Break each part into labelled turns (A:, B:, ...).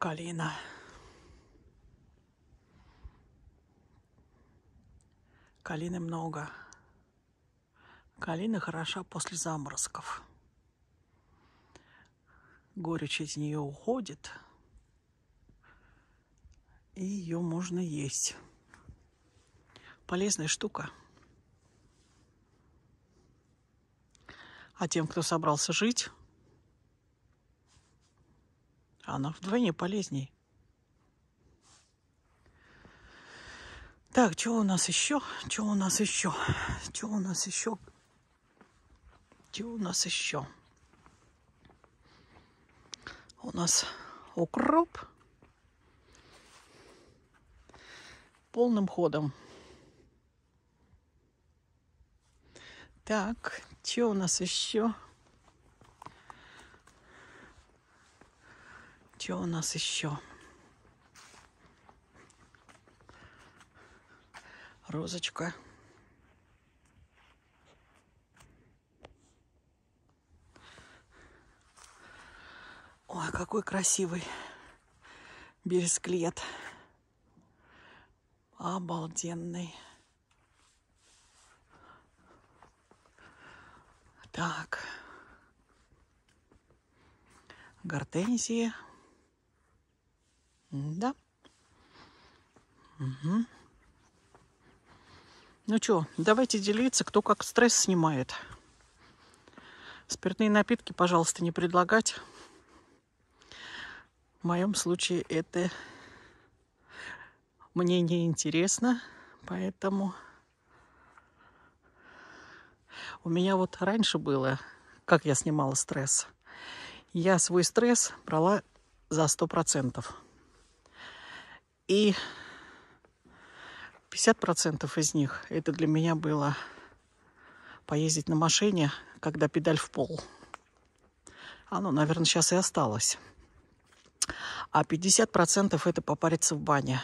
A: Калина. Калины много. Калина хороша после заморозков. Горечь из нее уходит, и ее можно есть. Полезная штука. А тем, кто собрался жить, она вдвойне полезней. Так, что у нас еще? Что у нас еще? Что у нас еще? Что у нас еще? У нас укроп полным ходом. Так, что у нас еще? Что у нас еще? Розочка. Ой, какой красивый бересклет. Обалденный. Так. Гортензия. Да. Угу. Ну что, давайте делиться, кто как стресс снимает. Спиртные напитки, пожалуйста, не предлагать. В моем случае это мне не интересно, поэтому у меня вот раньше было, как я снимала стресс. Я свой стресс брала за 100%. И 50% из них это для меня было поездить на машине, когда педаль в пол. Оно, наверное, сейчас и осталось. А 50% это попариться в бане.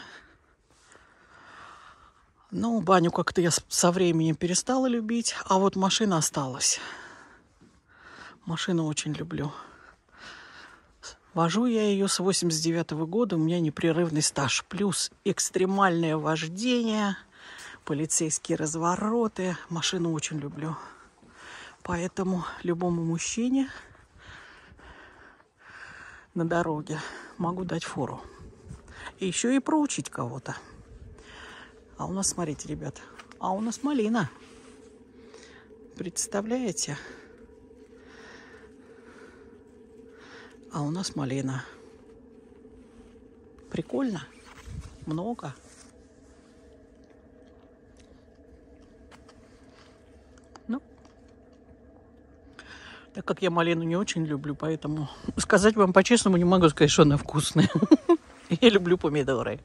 A: Ну, баню как-то я со временем перестала любить, а вот машина осталась. Машину очень люблю. Вожу я ее с 89-го года, у меня непрерывный стаж. Плюс экстремальное вождение, полицейские развороты. Машину очень люблю. Поэтому любому мужчине на дороге могу дать фору. И еще и проучить кого-то. А у нас, смотрите, ребят, а у нас малина. Представляете? А у нас малина. Прикольно. Много. Ну, так как я малину не очень люблю, поэтому сказать вам по-честному не могу сказать, что она вкусная. Я люблю помидоры.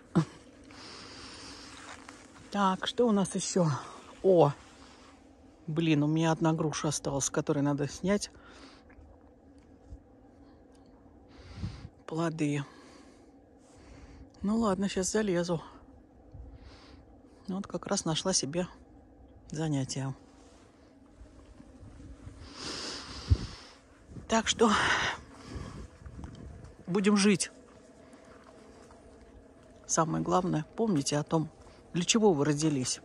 A: Так, что у нас еще? О, блин, у меня одна груша осталась, которую надо снять плоды. Ну ладно, сейчас залезу. Вот как раз нашла себе занятие. Так что будем жить. Самое главное, помните о том, для чего вы родились.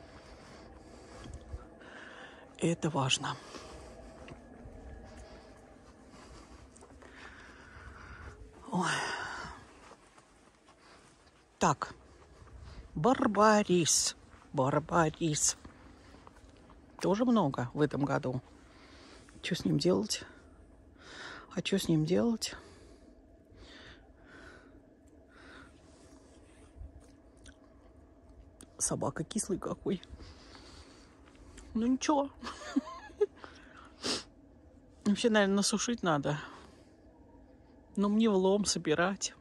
A: И это важно. Ой. Так, барбарис. Барбарис. Тоже много в этом году. Что с ним делать? А что с ним делать? Собака кислый какой. Ну ничего. Вообще, наверное, насушить надо. Но мне влом собирать.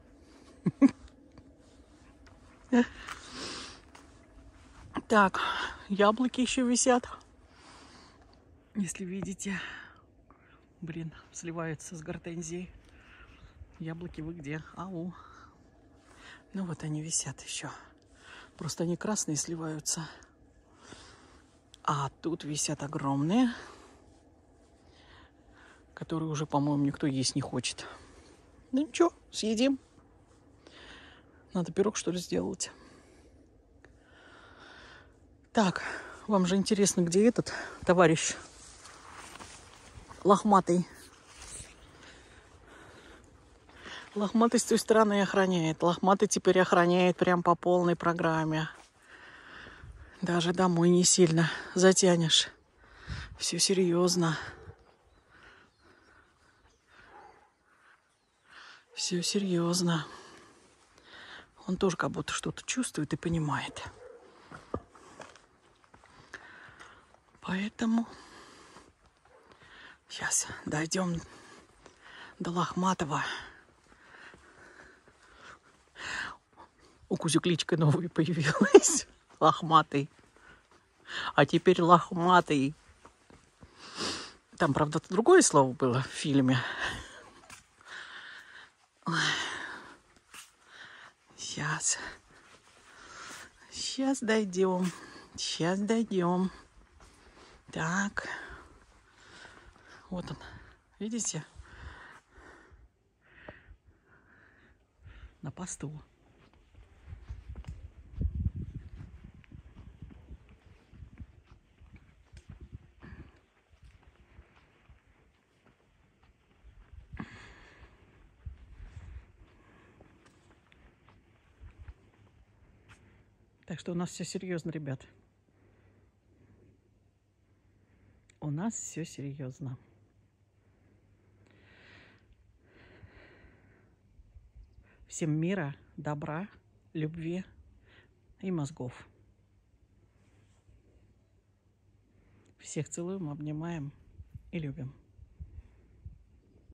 A: Так, яблоки еще висят. Если видите. Блин, сливаются с гортензией. Яблоки вы где? Ау. Ну вот они висят еще. Просто они красные сливаются. А тут висят огромные, которые уже, по-моему, никто есть не хочет. Ну ничего, съедим. Надо пирог, что ли, сделать. Так, вам же интересно, где этот товарищ лохматый. Лохматый с той стороны охраняет. Лохматый теперь охраняет прям по полной программе. Даже домой не сильно затянешь. Все серьезно. Все серьезно. Он тоже как будто что-то чувствует и понимает. Поэтому сейчас дойдем до Лохматого. У Кузи кличка новая появилась. Лохматый. А теперь Лохматый. Там, правда, другое слово было в фильме. Сейчас. Сейчас дойдем. Сейчас дойдем. Так. Вот он. Видите? На посту. Так что у нас все серьезно, ребят. У нас все серьезно. Всем мира, добра, любви и мозгов. Всех целуем, обнимаем и любим.